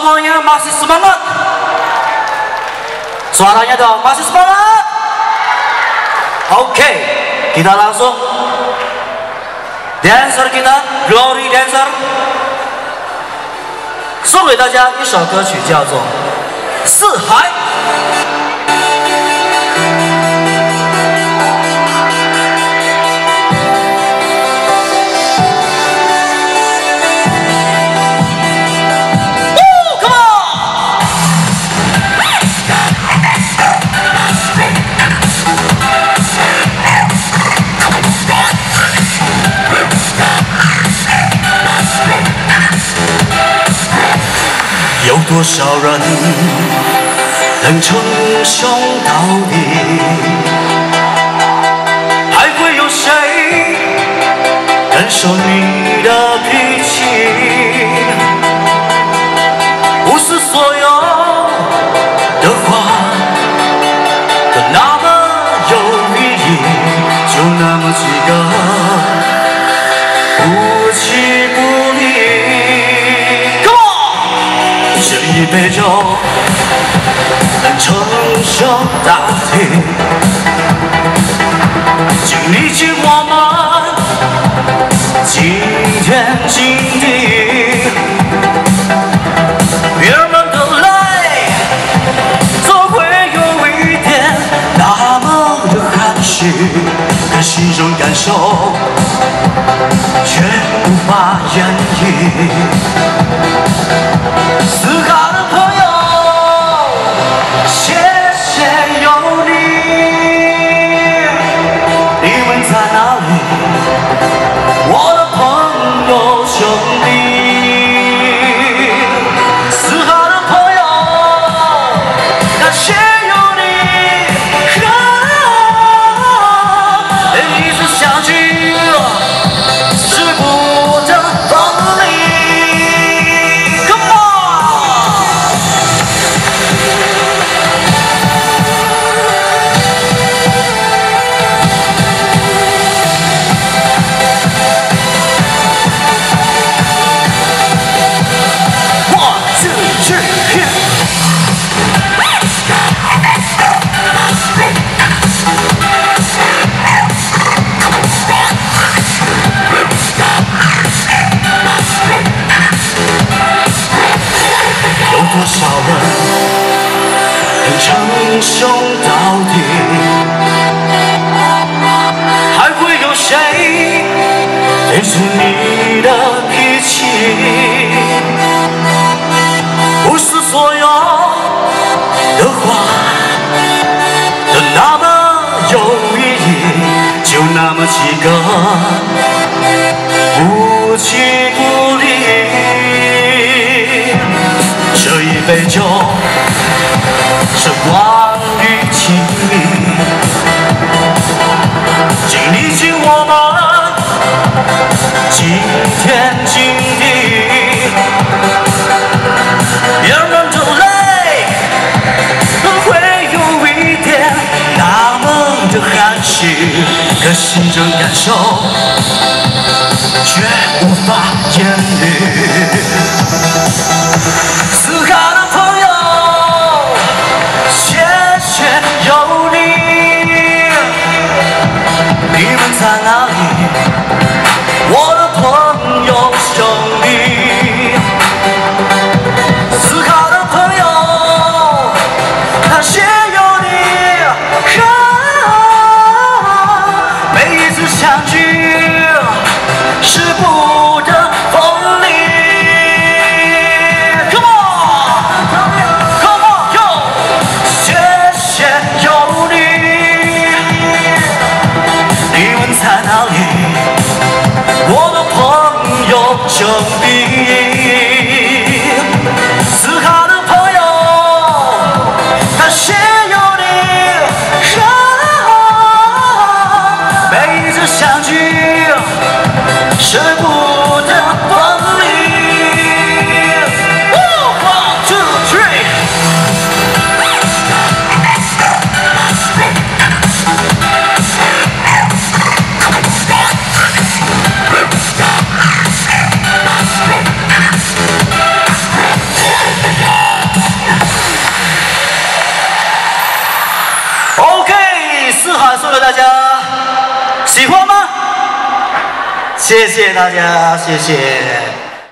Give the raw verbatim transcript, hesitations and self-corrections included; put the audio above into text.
Semuanya masih semangat? Suaranya dong, masih semangat? Oke, kita langsung dancer kita Glory Dancer 送给大家一首歌曲，叫做《四海》。 有多少人能称兄道弟？还会有谁忍受你的脾气？不是所有的话都那么有意义，就那么几个不弃不离。 这一杯酒能称兄道弟，请你敬我们今天今地。别人们的泪总会有一点那么的含蓄，可心中感受却无法言喻。 四海的朋友，谢谢有你。你们在哪里？我的朋友兄弟。四海的朋友，感谢有你。每一次相聚，是不得分离。 多少人能称兄道弟？还会有谁忍住你的脾气？不是所有的话都那么有意义，就那么几个不弃不离。 这一杯酒是关于情谊，请你敬我们今天今地。别人的泪会有一点那么的含蓄，可心中感受却无法言喻。 四海的朋友，谢谢有你。你们在哪里？我的朋友兄弟。四海的朋友，感谢有你。每一次相聚是不得分离。 把所有大家喜欢吗？谢谢大家，谢谢。